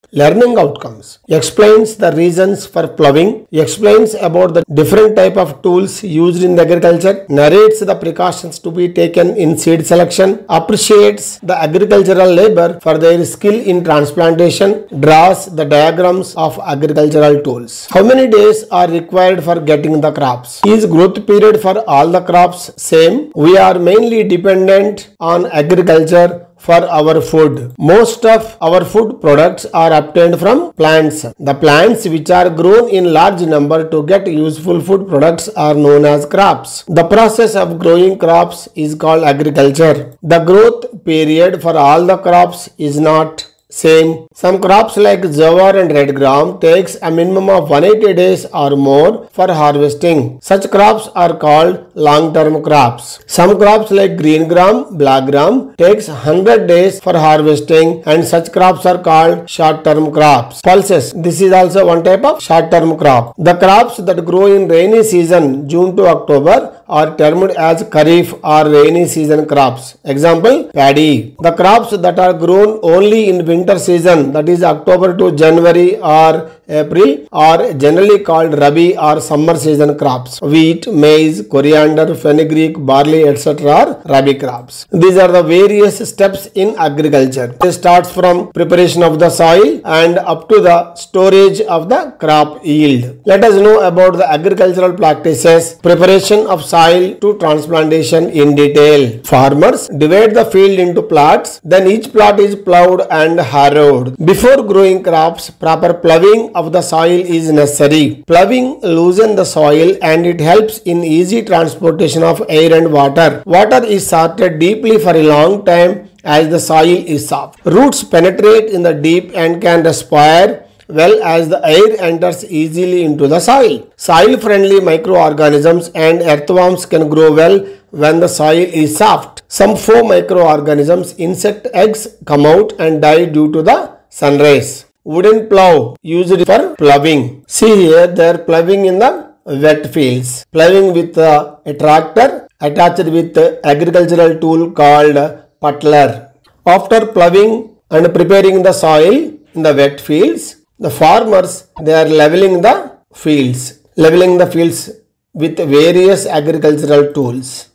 Learning outcomes. Explains the reasons for ploughing. Explains about the different type of tools used in agriculture. Narrates the precautions to be taken in seed selection. Appreciates the agricultural labor for their skill in transplantation. Draws the diagrams of agricultural tools. How many days are required for getting the crops? Is growth period for all the crops same? We are mainly dependent on agriculture for our food. Most of our food products are obtained from plants. The plants which are grown in large number to get useful food products are known as crops. The process of growing crops is called agriculture. The growth period for all the crops is not same. Some crops like jowar and red gram takes a minimum of 180 days or more for harvesting. Such crops are called long-term crops. Some crops like green gram, black gram takes 100 days for harvesting, and such crops are called short-term crops. Pulses. This is also one type of short-term crop. The crops that grow in rainy season, June to October, are termed as kharif or rainy season crops. Example, paddy. The crops that are grown only in winter season, that is October to January or April, are generally called rabi or summer season crops. Wheat, maize, coriander, fenugreek, barley, etc. are rabi crops. These are the various steps in agriculture. It starts from preparation of the soil and up to the storage of the crop yield. Let us know about the agricultural practices. Preparation of soil to transplantation in detail. Farmers divide the field into plots, then each plot is ploughed and harrowed. Before growing crops, proper ploughing of the soil is necessary. Ploughing loosens the soil and it helps in easy transportation of air and water. Water is sorted deeply for a long time as the soil is soft. Roots penetrate in the deep and can respire well as the air enters easily into the soil. Soil-friendly microorganisms and earthworms can grow well when the soil is soft. Some 4 microorganisms, insect eggs, come out and die due to the sun rays. Wooden plough used for ploughing. See here, they are ploughing in the wet fields. Ploughing with a tractor attached with agricultural tool called puttler. After ploughing and preparing the soil in the wet fields, the farmers, they are leveling the fields. Leveling the fields with various agricultural tools.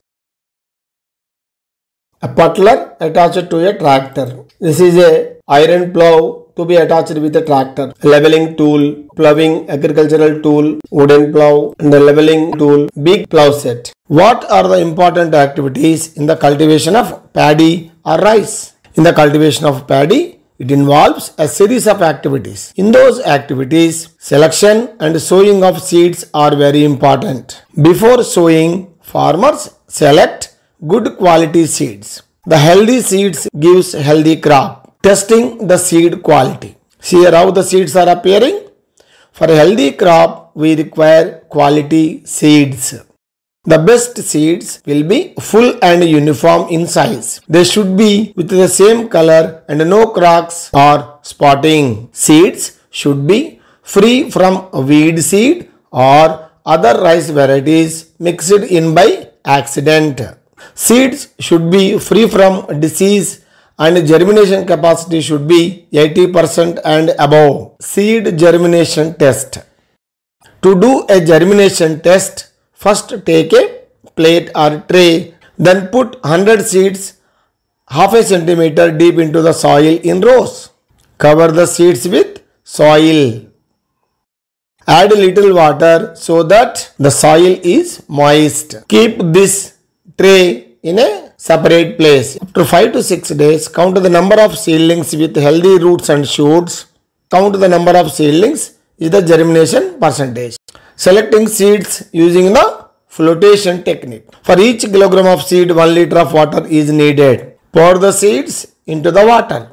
A puttler attached to a tractor. This is a iron plough to be attached with a tractor. Leveling tool, ploughing agricultural tool, wooden plough and the leveling tool, big plough set. What are the important activities in the cultivation of paddy or rice? In the cultivation of paddy, it involves a series of activities. In those activities, selection and sowing of seeds are very important. Before sowing, farmers select good quality seeds. The healthy seeds gives healthy crop. Testing the seed quality. See here how the seeds are appearing. For a healthy crop, we require quality seeds. The best seeds will be full and uniform in size. They should be with the same color and no cracks or spotting. Seeds should be free from weed seed or other rice varieties mixed in by accident. Seeds should be free from disease and germination capacity should be 80% and above. Seed germination test. To do a germination test, first take a plate or tray, then put 100 seeds half a centimeter deep into the soil in rows. Cover the seeds with soil. Add a little water so that the soil is moist. Keep this tray in a separate place. After 5 to 6 days, count the number of seedlings with healthy roots and shoots. Count the number of seedlings is the germination percentage. Selecting seeds using the flotation technique. For each kilogram of seed, 1 liter of water is needed. Pour the seeds into the water.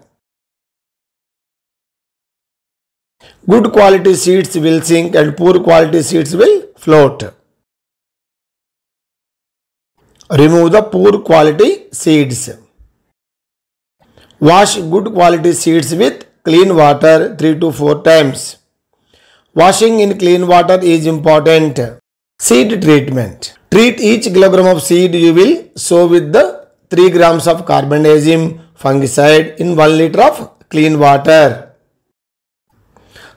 Good quality seeds will sink and poor quality seeds will float. Remove the poor quality seeds. Wash good quality seeds with clean water 3 to 4 times. Washing in clean water is important. Seed treatment. Treat each kilogram of seed you will sow with the 3 grams of carbendazim fungicide in 1 liter of clean water.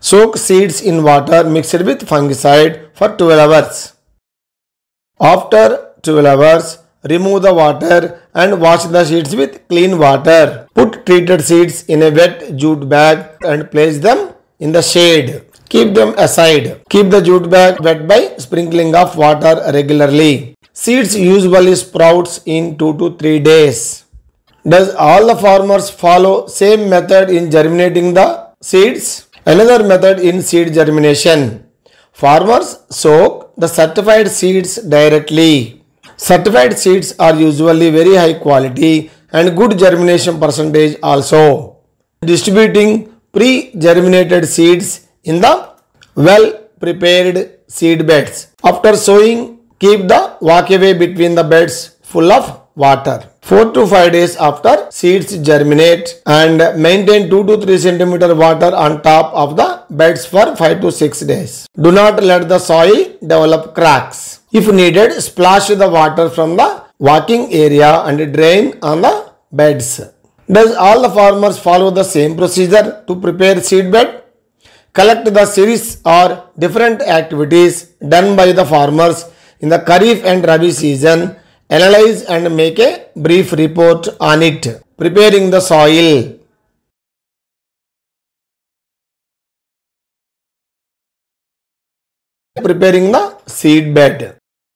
Soak seeds in water mixed with fungicide for 12 hours. After 12 hours, remove the water and wash the seeds with clean water. Put treated seeds in a wet jute bag and place them in the shade. Keep them aside. Keep the jute bag wet by sprinkling of water regularly. Seeds usually sprouts in 2 to 3 days. Does all the farmers follow same method in germinating the seeds? Another method in seed germination. Farmers soak the certified seeds directly. Certified seeds are usually very high quality and good germination percentage also. Distributing pre-germinated seeds in the well-prepared seed beds. After sowing, keep the walkway between the beds full of water. 4 to 5 days after seeds germinate and maintain 2 to 3 centimeter water on top of the beds for 5 to 6 days. Do not let the soil develop cracks. If needed, splash the water from the walking area and drain on the beds. Does all the farmers follow the same procedure to prepare seed bed? Collect the series or different activities done by the farmers in the Kharif and Rabi season. Analyze and make a brief report on it. Preparing the soil. Preparing the seed bed.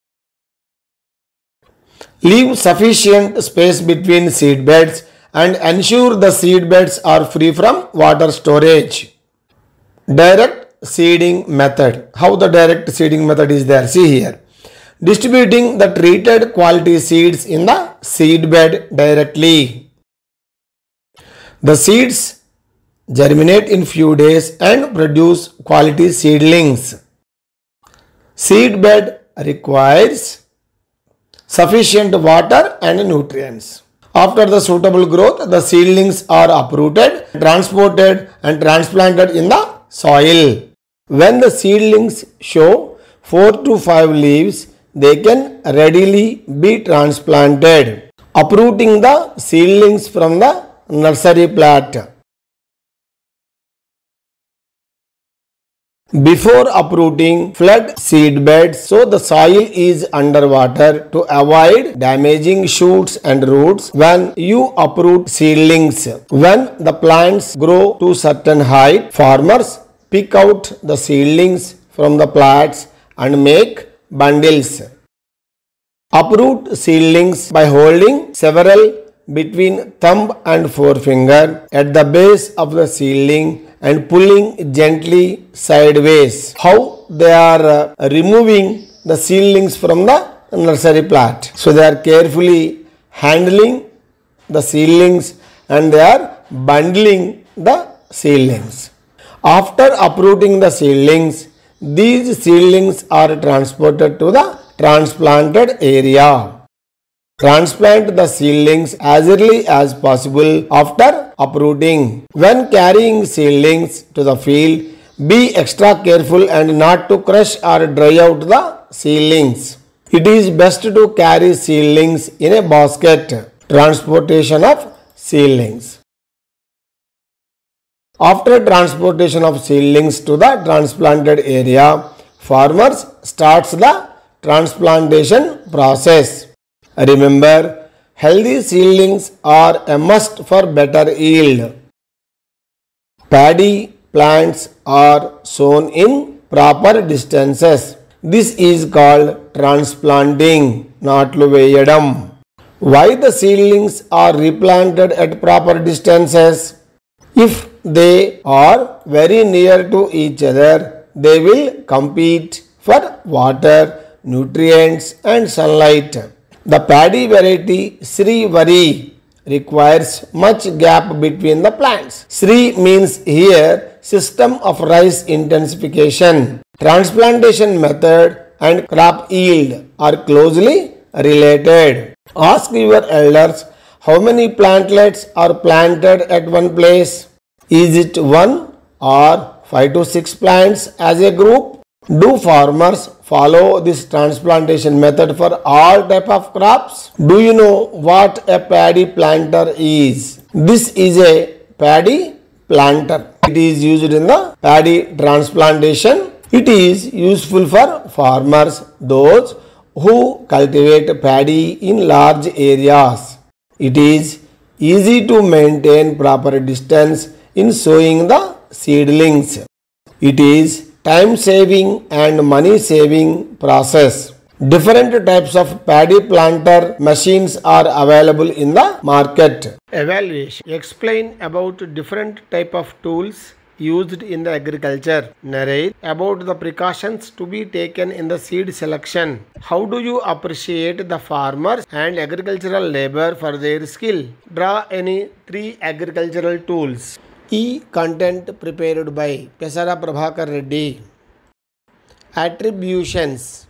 Leave sufficient space between seed beds and ensure the seed beds are free from water storage. Direct seeding method. How the direct seeding method is there? See here. Distributing the treated quality seeds in the seed bed directly. The seeds germinate in few days and produce quality seedlings. Seed bed requires sufficient water and nutrients. After the suitable growth, the seedlings are uprooted, transported and transplanted in the soil. When the seedlings show 4 to 5 leaves, they can readily be transplanted. Uprooting the seedlings from the nursery plat. Before uprooting, flood seed beds so the soil is underwater to avoid damaging shoots and roots when you uproot seedlings. When the plants grow to certain height, farmers pick out the seedlings from the plats and make bundles. Uproot seedlings by holding several between thumb and forefinger at the base of the seedling and pulling gently sideways. How they are removing the seedlings from the nursery plat. So they are carefully handling the seedlings and they are bundling the seedlings. After uprooting the seedlings, these seedlings are transported to the transplanted area. Transplant the seedlings as early as possible after uprooting. When carrying seedlings to the field, be extra careful and not to crush or dry out the seedlings. It is best to carry seedlings in a basket. Transportation of seedlings. After transportation of seedlings to the transplanted area, farmers starts the transplantation process. Remember, healthy seedlings are a must for better yield. Paddy plants are sown in proper distances. This is called transplanting, natlu veyadam. Why the seedlings are replanted at proper distances? If they are very near to each other, they will compete for water, nutrients and sunlight. The paddy variety Sri Vari requires much gap between the plants. Sri means here system of rice intensification. Transplantation method and crop yield are closely related. Ask your elders how many plantlets are planted at one place. Is it 1 or 5 to 6 plants as a group? Do farmers follow this transplantation method for all type of crops? Do you know what a paddy planter is? This is a paddy planter. It is used in the paddy transplantation. It is useful for farmers, those who cultivate paddy in large areas. It is easy to maintain proper distance in sowing the seedlings. It is time saving and money saving process. Different types of paddy planter machines are available in the market. Evaluation. Explain about different type of tools used in the agriculture. Narrate about the precautions to be taken in the seed selection. How do you appreciate the farmers and agricultural labor for their skill? Draw any 3 agricultural tools. Content prepared by Pesara Prabhakar Reddy. Attributions.